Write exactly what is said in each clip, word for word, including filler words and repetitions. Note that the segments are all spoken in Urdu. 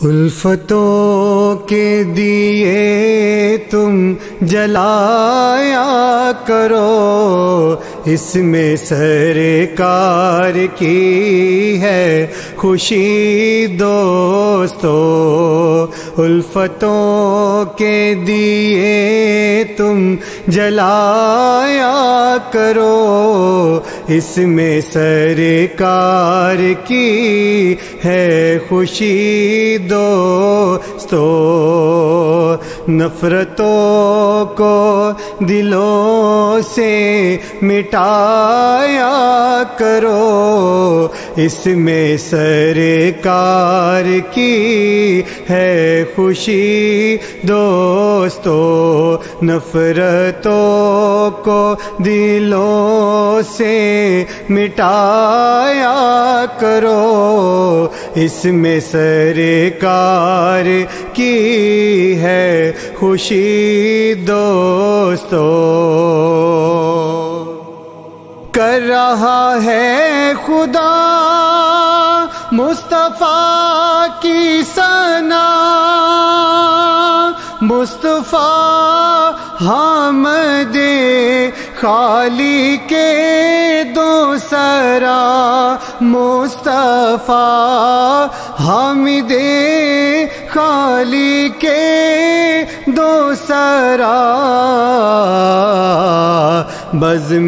الفتوں کے دیے تم جلایا کرو، اس میں سرکار کی ہے خوشی دوستو۔ الفتوں کے دیے تم جلایا کرو، اس میں سرکار کی ہے خوشی دوستو۔ نفرتوں کو دلوں سے مٹایا کرو، اس میں سرکار کی ہے خوشی دوستو۔ نفرتوں کو دلوں سے مٹایا کرو، اس میں سرکار کی ہے خوشی دوستو۔ کر رہا ہے خدا مصطفیٰ کی ثنا، مصطفیٰ حامد خالق دو سرا، مصطفیٰ حامد خالق دو سرا۔ بزم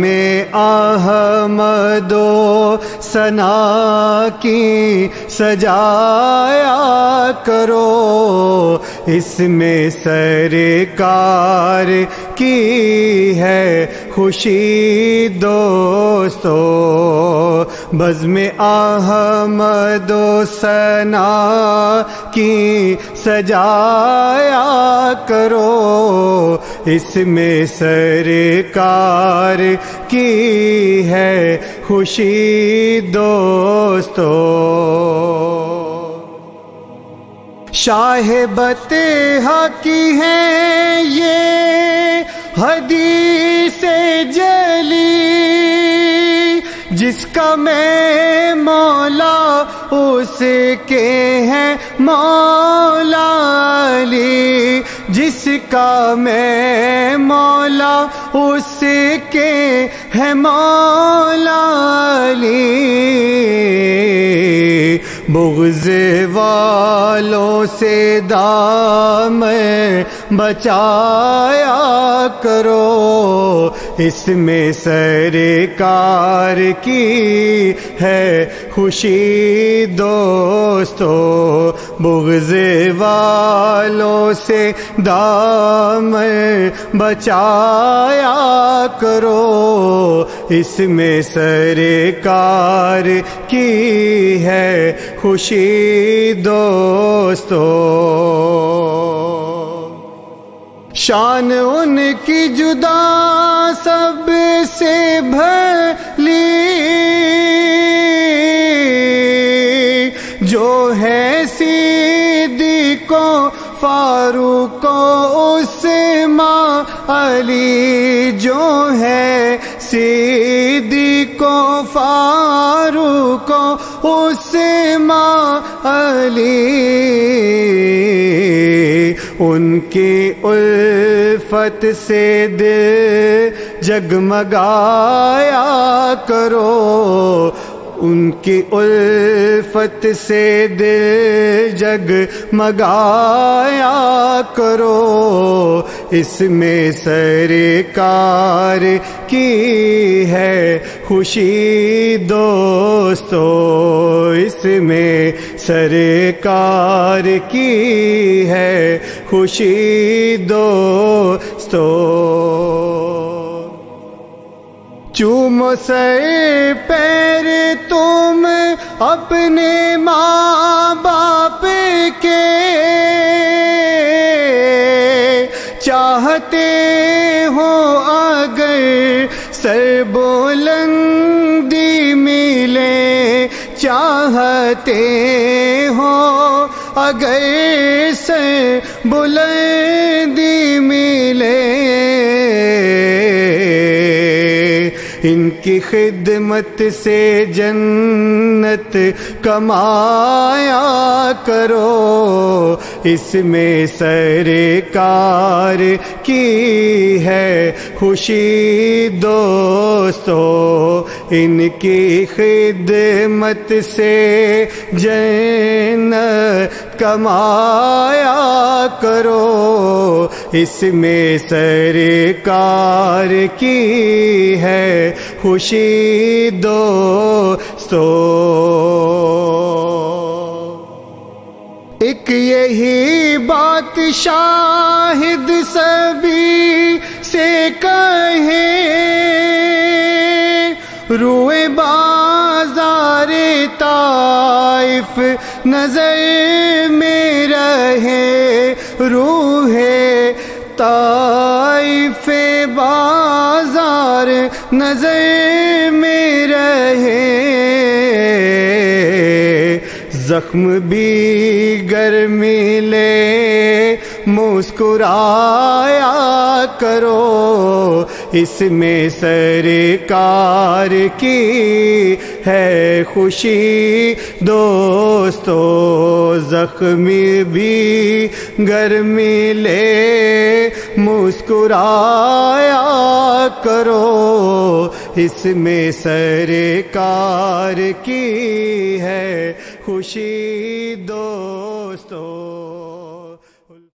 احمد و ثنا کی سجایا کرو، اس میں سرکار کی ہے خوشی دوستو۔ بزم احمد و ثنا کی سجایا کرو، اس میں سرکار کی ہے خوشی دوستو۔ شاہ بطحہ کی ہے یہ حدیث جلی، جس کا میں مولا اس کے ہے مولا علی، جس کا میں مولا اس کے ہے مولا علی۔ بغض والوں سے دامن بچایا کرو، اس میں سرکار کی ہے خوشی دوستو۔ بغض والوں سے دامن بچایا کرو، اس میں سرکار کی ہے خوشی دوستو۔ شان ان کی جدا سب سے بھلی، جو ہے صدیق و فاروق و عثمان علی، جو ہے صدیق و فاروق و عثمان علی۔ ان کی الفت سے دل جگمگایا کرو، ان کی الفت سے دل جگمگایا کرو، اس میں سرکار کی ہے خوشی دوستو۔ اس میں سرکار کی ہے خوشی دوستو۔ چومو سر پیر تم اپنے ماں باپ کے، چاہتے ہو اگر سر بلندی ملے، چاہتے ہو اگر سر بلندی ملے، ان کی خدمت سے جنت کمایا کرو، اس میں سرکار کی ہے خوشی دوستو، ان کی خدمت سے جنت کمایا کرو، اس میں سرکار کی ہے خوشی دوستو۔ ایک یہی بات شاہد سبھی سے کہے، روئے بازار طائف نظر میں رہے، روح طائف بازار نظر میں رہے، زخم بھی گر ملے مسکرایا کرو، اس میں سرکار کی ہے خوشی دوستو، زخم بھی گر ملے مسکرایا کرو، اس میں سرکار کی ہے خوشی دوستو۔